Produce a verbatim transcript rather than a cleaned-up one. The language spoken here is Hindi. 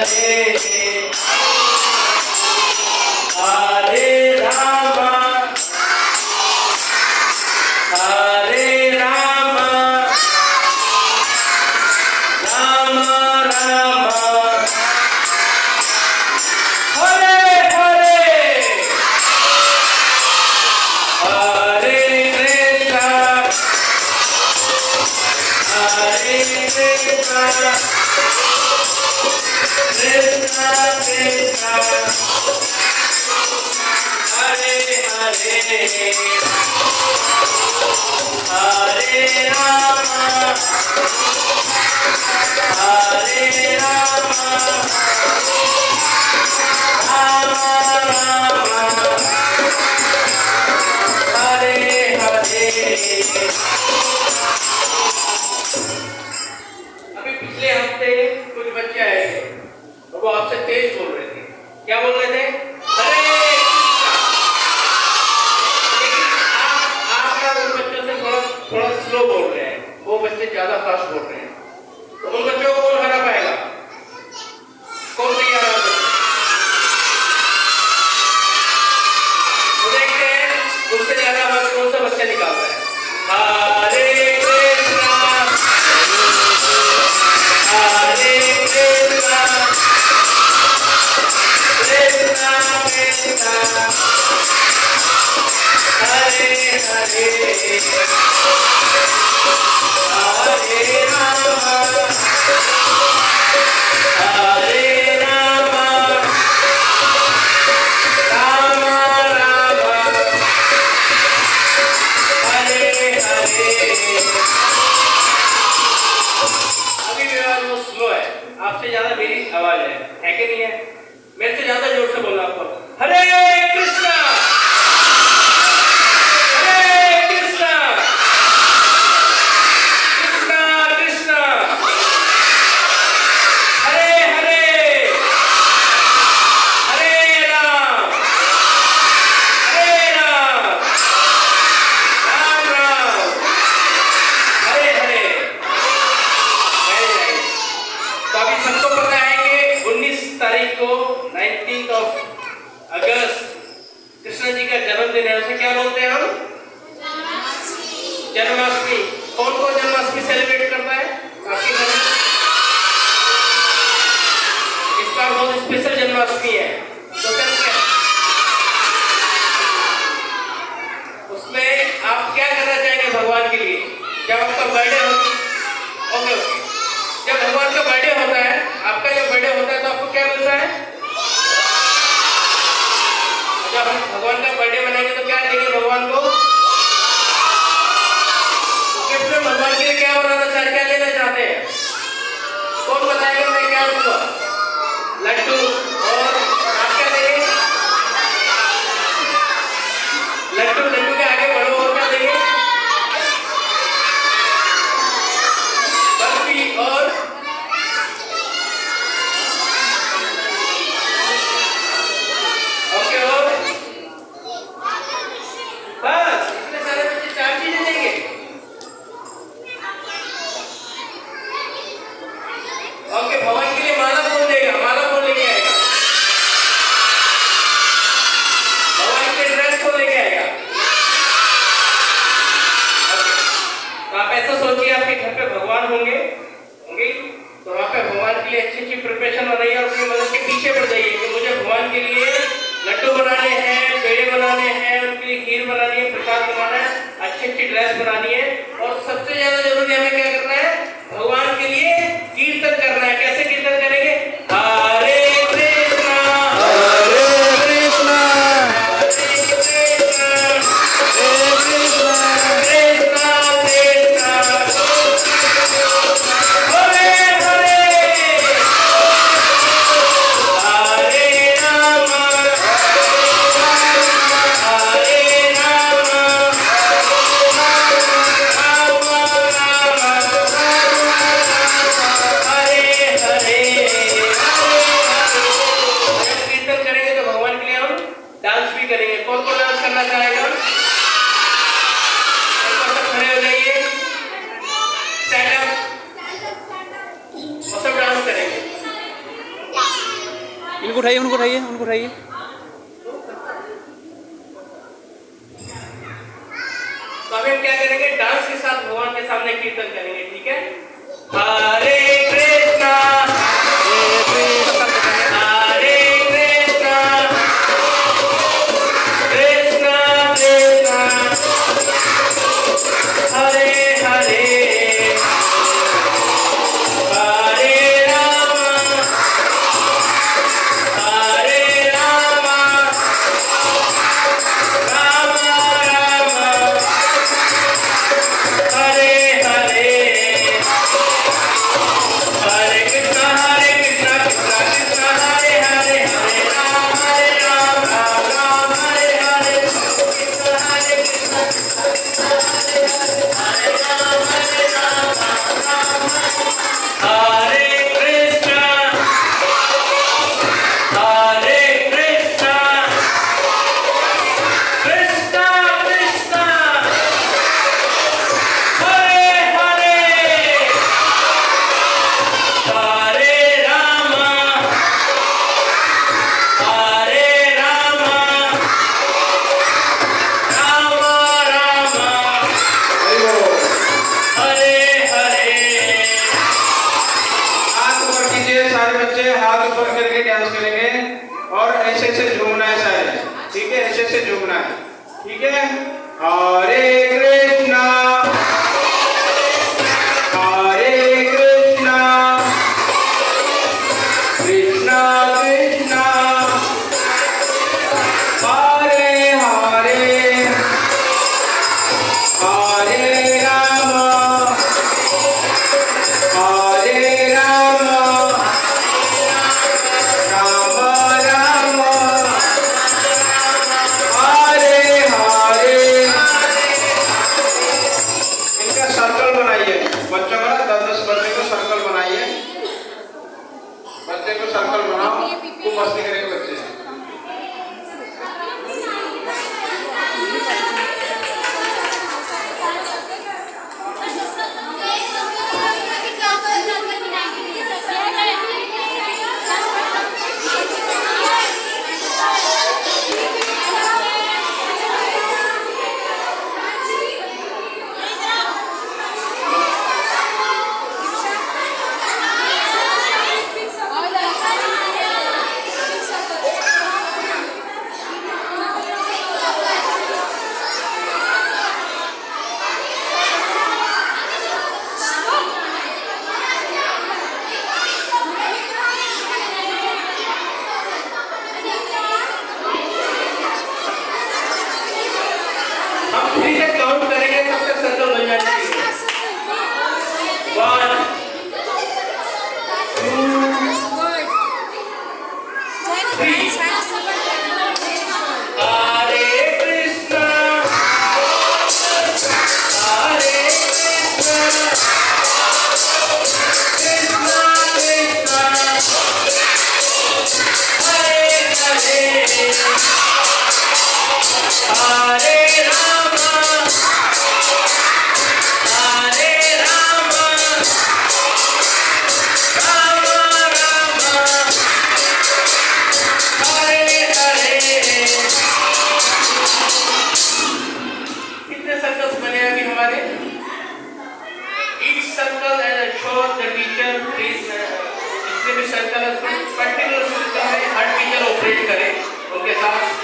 Rama उठाइए, उनको उठाइए, उनको उठाइए। तो हम क्या करेंगे, डांस के साथ भगवान के सामने कीर्तन करेंगे, ठीक है। हरे कृष्णा हरे कृष्णा कृष्णा कृष्णा हरे हरे हरे राम हरे राम राम राम हरे हरे हरे कृष्णा हरे कृष्णा कृष्णा कृष्णा हरे हरे हरे राम हरे राम राम राम हरे हरे कृष्णा हरे कृष्णा कृष्णा हरे हरे राम हरे राम राम राम हरे कृष्णा हरे कृष्णा कृष्णा कृष्णा हरे हरे हरे राम हरे राम राम राम हरे हरे। हाथ ऊपर कीजिए सारे बच्चे, हाथ ऊपर करके डांस करेंगे और ऐसे ऐसे झूमना है सारे, ठीक है, ऐसे ऐसे झूमना है, ठीक है। हरे कृष्णा हरे कृष्णा कृष्णा कृष्णा हरे हरे हरे राम हरे राम राम राम हरे हरे। इनका सर्कल बनाइए, बच्चों का दस दस बच्चे को सर्कल बनाइए, बच्चे को सर्कल बनाओ, खूब मस्ती करेंगे बच्चे। हम थ्री तक काउंट करेंगे, तब तक सर्कल बन जाना चाहिए। One two three. Hare Krishna Hare Krishna Krishna Krishna Hare Hare Hare Ram Hare Ram Ram Ram Hare Hare. कितने सर्कल्स बने अभी हमारे? Each circle shows the teacher is जितने भी सर्कल है, पर्टिकुलर सर्कल में हर टीचर ऑपरेट करे उनके साथ।